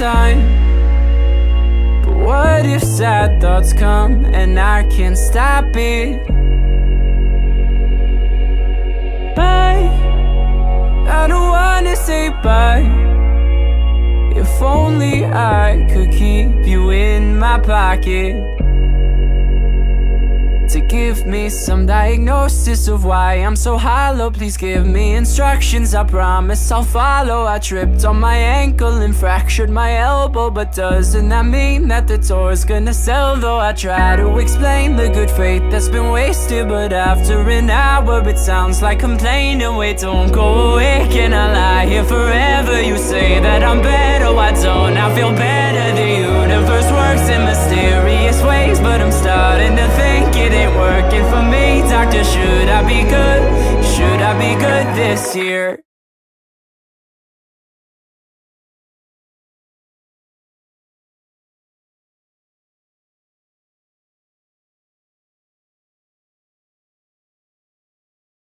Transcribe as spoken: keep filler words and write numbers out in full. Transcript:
time. But what if sad thoughts come and I can't stop it? Bye, I don't wanna say bye. If only I could keep you in my pocket, to give me some diagnosis of why I'm so hollow. Please give me instructions, I promise I'll follow. I tripped on my ankle and fractured my elbow, but doesn't that mean that the tour's gonna sell though? I try to explain the good faith that's been wasted, but after an hour it sounds like complaining. Wait, don't go away, can I lie here forever? You say that I'm better, why don't I feel better? The universe works in mysterious ways, but I'm starting to think it ain't working for me. Doctor, should I be good? Should I be good this year?